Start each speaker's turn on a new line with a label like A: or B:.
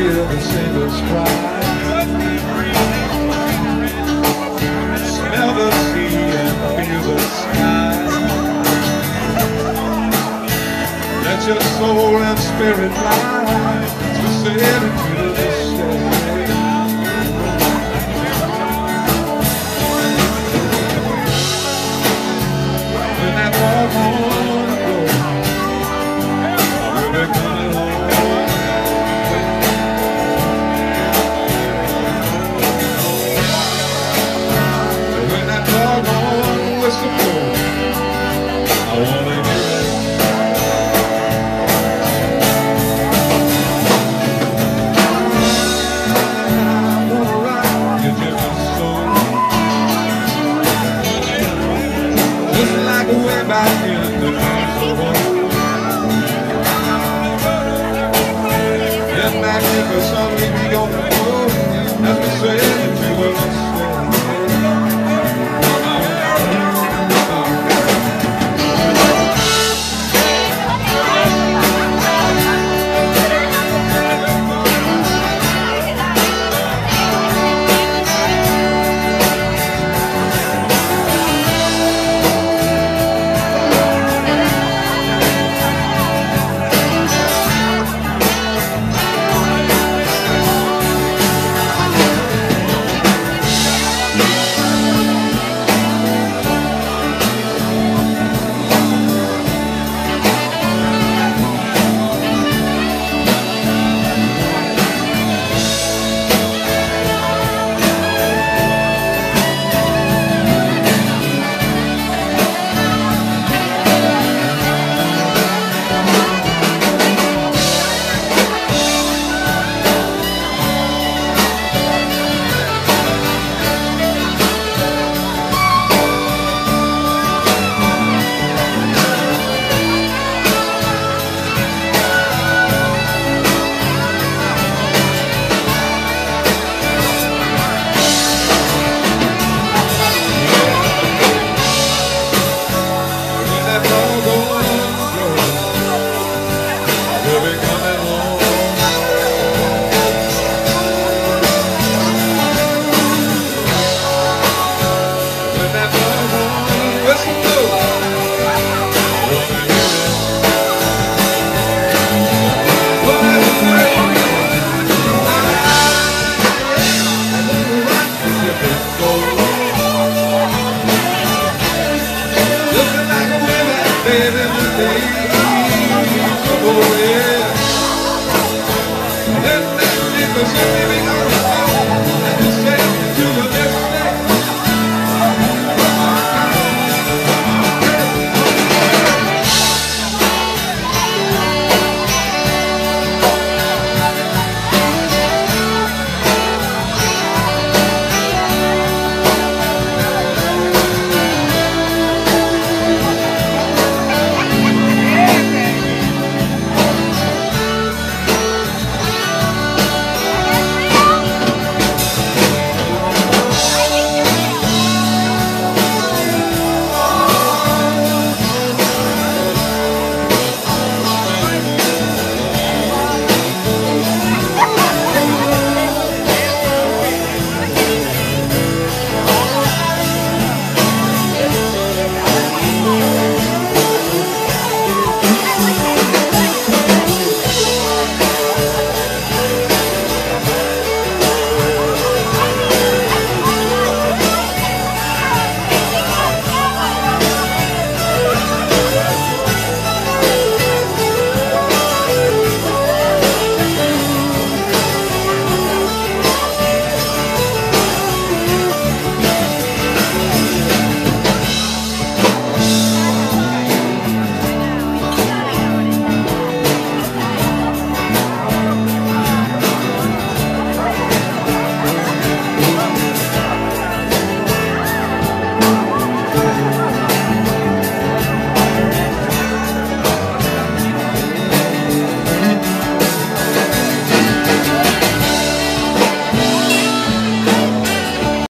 A: hear the sailors cry. Smell the sea and feel the sky. Let your soul and spirit fly to sail into the sky. When that foghorn blows, we'll be coming home. When that foghorn whistle blows, I wanna hear it. Way back in the days of old. Get back here for something we don't know, as we said into the sea. Oh yeah, let that